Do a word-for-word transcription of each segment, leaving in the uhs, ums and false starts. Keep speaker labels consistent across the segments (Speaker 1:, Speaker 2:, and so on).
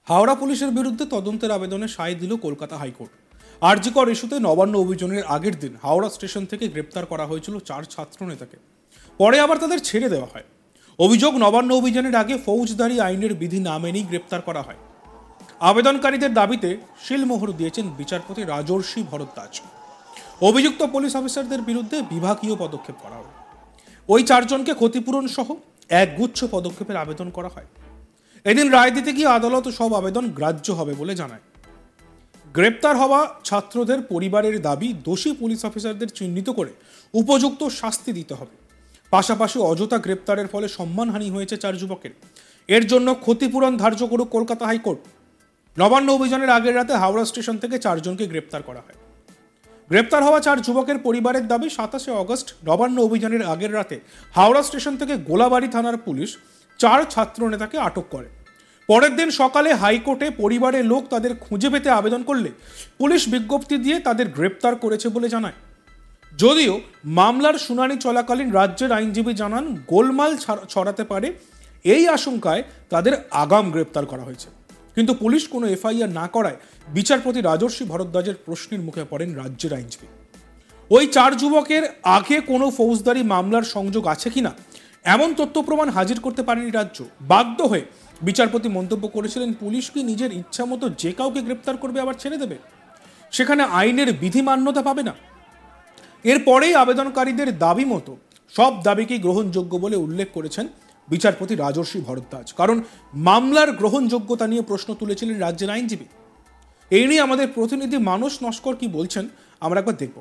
Speaker 1: হাওড়া পুলিশের বিরুদ্ধে তদন্তের আবেদনে সায় দিল কলকাতা হাইকোর্ট। আরজি কর ইস্যুতে নবান্ন অভিযানের আগের দিন হাওড়া স্টেশন থেকে গ্রেপ্তার করা হয়েছিল চার ছাত্র নেতাকে। পরে আবার তাদের ছেড়ে দেওয়া হয়। অভিযোগ, নবান্ন অভিযানের আগে ফৌজদারি আইনের বিধি না মেনেই গ্রেপ্তার করা হয়। আবেদনকারীদের দাবিতে শিলমোহর দিয়েছেন বিচারপতি রাজর্ষি ভরদ্বাজ। অভিযুক্ত পুলিশ অফিসারদের বিরুদ্ধে বিভাগীয় পদক্ষেপ করা হয়। ওই চারজনকে ক্ষতিপূরণ সহ একগুচ্ছ পদক্ষেপের আবেদন করা হয়। এদিন রায় দিতে গিয়ে আদালত সব আবেদন গ্রাহ্য হবে বলে জানায়। গ্রেপ্তার হওয়া ছাত্রদের পরিবারের দাবি, দোষী পুলিশ অফিসারদের চিহ্নিত করে উপযুক্ত শাস্তি দিতে হবে। পাশাপাশি অযথা গ্রেপ্তারের ফলে সম্মানহানি হয়েছে চার যুবকের, এর জন্য ক্ষতিপূরণ ধার্য করুক কলকাতা হাইকোর্ট। নবান্ন অভিযানের আগের রাতে হাওড়া স্টেশন থেকে চারজনকে গ্রেপ্তার করা হয়। গ্রেপ্তার হওয়া চার যুবকের পরিবারের দাবি, সাতাশে অগস্ট নবান্ন অভিযানের আগের রাতে হাওড়া স্টেশন থেকে গোলাবাড়ি থানার পুলিশ চার ছাত্র নেতাকে আটক করে। পরের দিন সকালে হাইকোর্টে পরিবারের লোক তাদের খুঁজে পেতে আবেদন করলে পুলিশ বিজ্ঞপ্তি দিয়ে তাদের গ্রেপ্তার করেছে বলে জানায়। যদিও মামলার শুনানি চলাকালীন রাজ্যের আইনজীবী জানান, গোলমাল ছড়াতে পারে এই আশঙ্কায় তাদের আগাম গ্রেপ্তার করা হয়েছে। কিন্তু পুলিশ কোনো এফআইআর না করায় বিচারপতি রাজর্ষি ভরদ্বাজের প্রশ্নের মুখে পড়েন রাজ্যের আইনজীবী। ওই চার যুবকের আগে কোনো ফৌজদারি মামলার সংযোগ আছে কিনা এমন তথ্য প্রমাণ হাজির করতে পারেনি রাজ্য। বাধ্য হয়ে বিচারপতি মন্তব্য করেছিলেন, পুলিশ কি নিজের ইচ্ছা মতো যে কাউকে গ্রেপ্তার করবে আবার ছেড়ে দেবে? সেখানে আইনের বিধি মান্যতা পাবে না। এরপরেই আবেদনকারীদের দাবি মতো সব দাবিকেই গ্রহণযোগ্য বলে উল্লেখ করেছেন বিচারপতি রাজর্ষি ভরদ্বাজ। কারণ মামলার গ্রহণযোগ্যতা নিয়ে প্রশ্ন তুলেছিলেন রাজ্যের আইনজীবী। এই নিয়ে আমাদের প্রতিনিধি মানস নস্কর কি বলছেন আমরা একবার দেখব।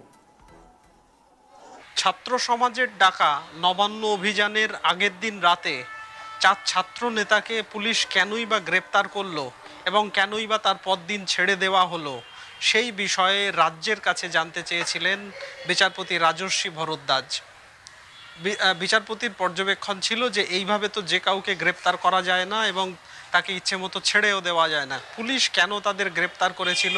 Speaker 2: ছাত্র সমাজের ডাকা নবান্ন অভিযানের আগের দিন রাতে চার ছাত্র নেতাকে পুলিশ কেনই বা গ্রেপ্তার করলো এবং কেনই বা তার পরদিন ছেড়ে দেওয়া হলো, সেই বিষয়ে রাজ্যের কাছে জানতে চেয়েছিলেন বিচারপতি রাজর্ষি ভরদ্বাজ। বিচারপতির পর্যবেক্ষণ ছিল যে এইভাবে তো যে কাউকে গ্রেপ্তার করা যায় না এবং তাকে ইচ্ছে মতো ছেড়েও দেওয়া যায় না। পুলিশ কেন তাদের গ্রেপ্তার করেছিল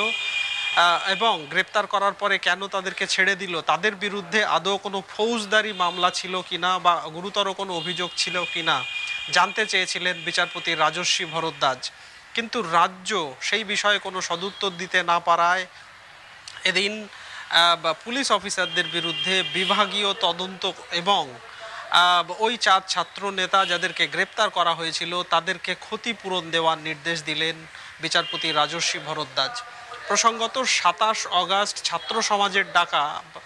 Speaker 2: এবং গ্রেপ্তার করার পরে কেন তাদেরকে ছেড়ে দিল, তাদের বিরুদ্ধে আদৌ কোনো ফৌজদারি মামলা ছিল কিনা বা গুরুতর কোনো অভিযোগ ছিল কিনা জানতে চেয়েছিলেন বিচারপতি রাজর্ষি ভরদ্বাজ। কিন্তু রাজ্য সেই বিষয়ে কোনো সদুত্তর দিতে না পারায় এদিন পুলিশ অফিসারদের বিরুদ্ধে বিভাগীয় তদন্ত এবং ওই চার ছাত্র নেতা যাদেরকে গ্রেপ্তার করা হয়েছিল তাদেরকে ক্ষতিপূরণ দেওয়ার নির্দেশ দিলেন বিচারপতি রাজর্ষি ভরদ্বাজ। প্রসঙ্গত, সাতাশ অগাস্ট ছাত্র সমাজের ডাকা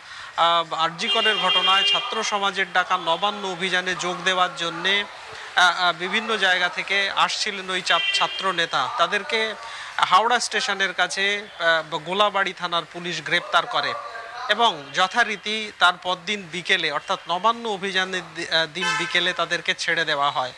Speaker 2: আরজি করের ঘটনায় ছাত্র সমাজের ডাকা নবান্ন অভিযানে যোগ দেওয়ার জন্যে বিভিন্ন জায়গা থেকে আসছিলেন ওই ছাত্র নেতা। তাদেরকে হাওড়া স্টেশনের কাছে গোলাবাড়ি থানার পুলিশ গ্রেপ্তার করে এবং যথারীতি তার পরদিন বিকেলে অর্থাৎ নবান্ন অভিযানের দিন বিকেলে তাদেরকে ছেড়ে দেওয়া হয়।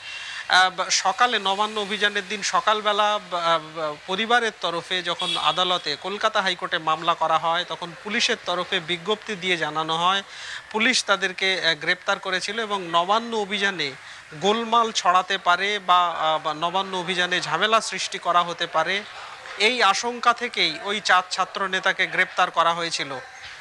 Speaker 2: সকালে নবান্ন অভিযানের দিন সকালবেলা পরিবারের তরফে যখন আদালতে কলকাতা হাইকোর্টে মামলা করা হয় তখন পুলিশের তরফে বিজ্ঞপ্তি দিয়ে জানানো হয় পুলিশ তাদেরকে গ্রেপ্তার করেছিল এবং নবান্ন অভিযানে গোলমাল ছড়াতে পারে বা নবান্ন অভিযানে ঝামেলা সৃষ্টি করা হতে পারে, এই আশঙ্কা থেকেই ওই চার ছাত্র নেতাকে গ্রেপ্তার করা হয়েছিল।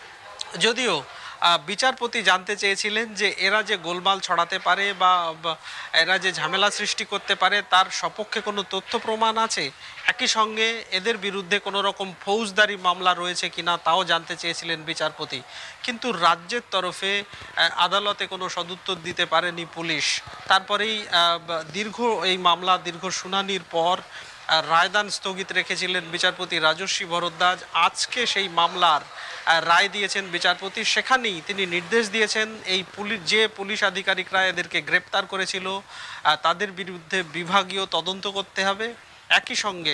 Speaker 2: যদিও বিচারপতি জানতে চেয়েছিলেন যে এরা যে গোলমাল ছড়াতে পারে বা এরা যে ঝামেলা সৃষ্টি করতে পারে তার সপক্ষে কোনো তথ্য প্রমাণ আছে, একই সঙ্গে এদের বিরুদ্ধে কোনো রকম ফৌজদারি মামলা রয়েছে কিনা তাও জানতে চেয়েছিলেন বিচারপতি। কিন্তু রাজ্যের তরফে আদালতে কোনো সদুত্তর দিতে পারেনি পুলিশ। তারপরেই দীর্ঘ এই মামলা দীর্ঘ শুনানির পর রায়দান স্থগিত রেখেছিলেন বিচারপতি রাজর্ষি ভরদ্বাজ। আজকে সেই মামলার রায় দিয়েছেন বিচারপতি। সেখানেই তিনি নির্দেশ দিয়েছেন এই পুলিশ যে পুলিশ আধিকারিকরা এদেরকে গ্রেপ্তার করেছিল তাদের বিরুদ্ধে বিভাগীয় তদন্ত করতে হবে। একই সঙ্গে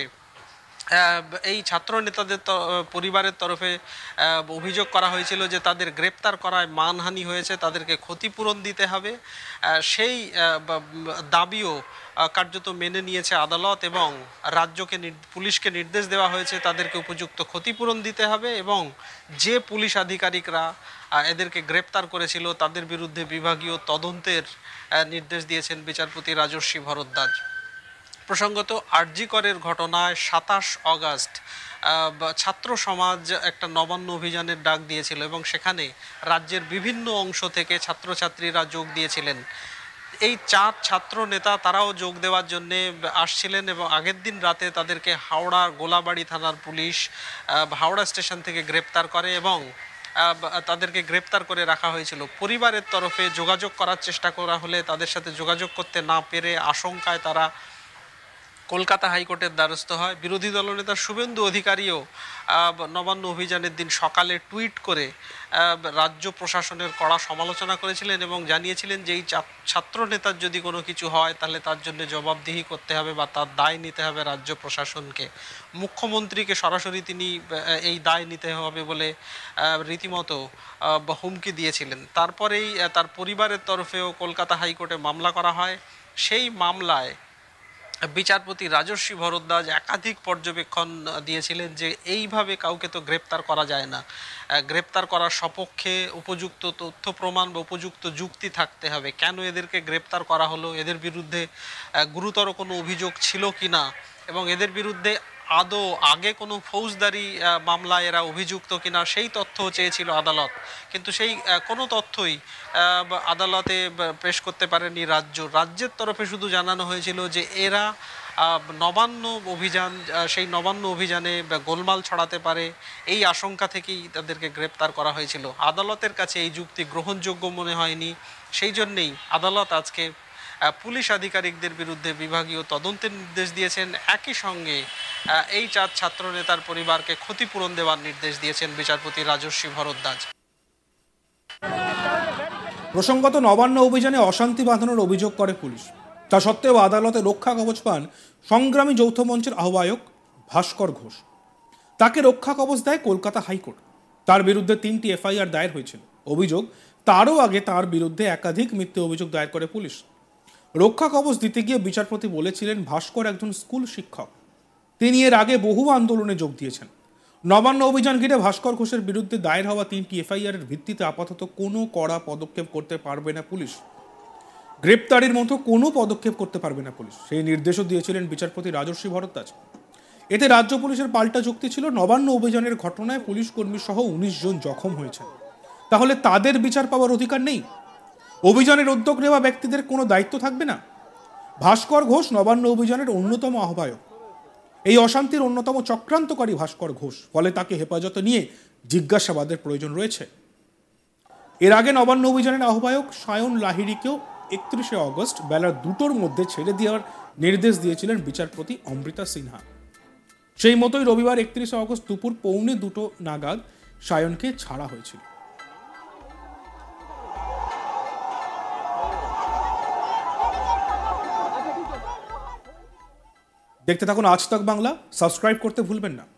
Speaker 2: এই ছাত্র নেতাদের পরিবারের তরফে অভিযোগ করা হয়েছিল যে তাদের গ্রেপ্তার করায় মানহানি হয়েছে, তাদেরকে ক্ষতিপূরণ দিতে হবে। সেই দাবিও কার্যত মেনে নিয়েছে আদালত এবং রাজ্যকে পুলিশকে নির্দেশ দেওয়া হয়েছে তাদেরকে উপযুক্ত ক্ষতিপূরণ দিতে হবে এবং যে পুলিশ আধিকারিকরা এদেরকে গ্রেপ্তার করেছিল তাদের বিরুদ্ধে বিভাগীয় তদন্তের নির্দেশ দিয়েছেন বিচারপতি রাজর্ষি ভরদ্বাজ। প্রসঙ্গত, আরজি করের ঘটনায় সাতাশ অগাস্ট ছাত্র সমাজ একটা নবান্ন অভিযানের ডাক দিয়েছিল এবং সেখানে রাজ্যের বিভিন্ন অংশ থেকে ছাত্রছাত্রীরা যোগ দিয়েছিলেন। এই চার ছাত্র নেতা তারাও যোগ দেওয়ার জন্য আসছিলেন এবং আগের দিন রাতে তাদেরকে হাওড়া গোলাবাড়ি থানার পুলিশ হাওড়া স্টেশন থেকে গ্রেপ্তার করে এবং তাদেরকে গ্রেপ্তার করে রাখা হয়েছিল। পরিবারের তরফে যোগাযোগ করার চেষ্টা করা হলে তাদের সাথে যোগাযোগ করতে না পেরে আশঙ্কায় তারা কলকাতা হাইকোর্টের দ্বারস্থ হয়। বিরোধী দলনেতা শুভেন্দু অধিকারীও নবান্ন অভিযানের দিন সকালে টুইট করে রাজ্য প্রশাসনের কড়া সমালোচনা করেছিলেন এবং জানিয়েছিলেন যে এই ছাত্র নেতার যদি কোনো কিছু হয় তাহলে তার জন্য জবাবদিহি করতে হবে বা তার দায় নিতে হবে রাজ্য প্রশাসনকে। মুখ্যমন্ত্রীকে সরাসরি তিনি এই দায় নিতে হবে বলে রীতিমতো হুমকি দিয়েছিলেন। তারপরেই তার পরিবারের তরফেও কলকাতা হাইকোর্টে মামলা করা হয়। সেই মামলায় বিচারপতি রাজর্ষি ভরদ্বাজ একাধিক পর্যবেক্ষণ দিয়েছিলেন যে এইভাবে কাউকে তো গ্রেপ্তার করা যায় না, গ্রেপ্তার করার সপক্ষে উপযুক্ত তথ্য প্রমাণ বা উপযুক্ত যুক্তি থাকতে হবে। কেন এদেরকে গ্রেপ্তার করা হলো, এদের বিরুদ্ধে গুরুতর কোনো অভিযোগ ছিল কি না এবং এদের বিরুদ্ধে আদৌ আগে কোনো ফৌজদারি মামলায় এরা অভিযুক্ত কিনা সেই তথ্য চেয়েছিল আদালত, কিন্তু সেই কোনো তথ্যই আদালতে পেশ করতে পারেনি রাজ্য। রাজ্যের তরফে শুধু জানানো হয়েছিল যে এরা নবান্ন অভিযান সেই নবান্ন অভিযানে গোলমাল ছড়াতে পারে, এই আশঙ্কা থেকেই তাদেরকে গ্রেপ্তার করা হয়েছিল। আদালতের কাছে এই যুক্তি গ্রহণযোগ্য মনে হয়নি, সেই জন্যেই আদালত আজকে পুলিশ আধিকারিকদের বিরুদ্ধে বিভাগীয় তদন্তের নির্দেশ দিয়েছেন। একই সঙ্গে এই চার ছাত্র নেতার পরিবারকে ক্ষতিপূরণ দেওয়ার নির্দেশ দিয়েছেন বিচারপতি রাজর্ষি ভরদ্বাজ।
Speaker 1: প্রসঙ্গত নবান্ন অভিযানে অশান্তি বাঁধানোর অভিযোগ করে পুলিশ, তা সত্ত্বেও আদালতে রক্ষা কবচ পান সংগ্রামী যৌথ মঞ্চের আহ্বায়ক ভাস্কর ঘোষ। তাকে রক্ষা কবচ দেয় কলকাতা হাইকোর্ট। তার বিরুদ্ধে তিনটি এফআইআর দায়ের হয়েছিল। অভিযোগ, তারও আগে তার বিরুদ্ধে একাধিক মিথ্যে অভিযোগ দায়ের করে পুলিশ। রক্ষা কবচ দিতে গিয়ে বিচারপতি বলেছিলেন ভাস্কর একজন স্কুল শিক্ষক, তিনি এর আগে বহু আন্দোলনে যোগ দিয়েছেন। নবান্ন অভিযান ঘিরে ভাস্কর ঘোষের বিরুদ্ধে দায়ের হওয়া তিনটি এফআইআরের ভিত্তিতে আপাতত কোনো কড়া পদক্ষেপ করতে পারবে না পুলিশ, গ্রেপ্তারির মতো কোনো পদক্ষেপ করতে পারবে না পুলিশ, সেই নির্দেশও দিয়েছিলেন বিচারপতি রাজর্ষি ভরদ্বাজ। এতে রাজ্য পুলিশের পাল্টা যুক্তি ছিল, নবান্ন অভিযানের ঘটনায় পুলিশ কর্মী সহ উনিশ জন জখম হয়েছেন, তাহলে তাদের বিচার পাওয়ার অধিকার নেই? অভিযানের উদ্যোগ নেওয়া ব্যক্তিদের কোনো দায়িত্ব থাকবে না? ভাস্কর ঘোষ নবান্ন অভিযানের অন্যতম আহ্বায়ক, এই অশান্তির অন্যতম চক্রান্তকারী ভাস্কর ঘোষ, ফলে তাকে হেফাজতে নিয়ে জিজ্ঞাসাবাদের প্রয়োজন রয়েছে। এর আগে নবান্ন অভিযানের আহ্বায়ক সায়ন লাহিড়িকেও একত্রিশে অগস্ট বেলা দুটোর মধ্যে ছেড়ে দেওয়ার নির্দেশ দিয়েছিলেন বিচারপতি অমৃতা সিনহা। সেই মতোই রবিবার একত্রিশে অগস্ট দুপুর পৌনে দুটো নাগাদ সায়নকে ছাড়া হয়েছিল। দেখতে থাকুন আজ তক বাংলা, সাবস্ক্রাইব করতে ভুলবেন না।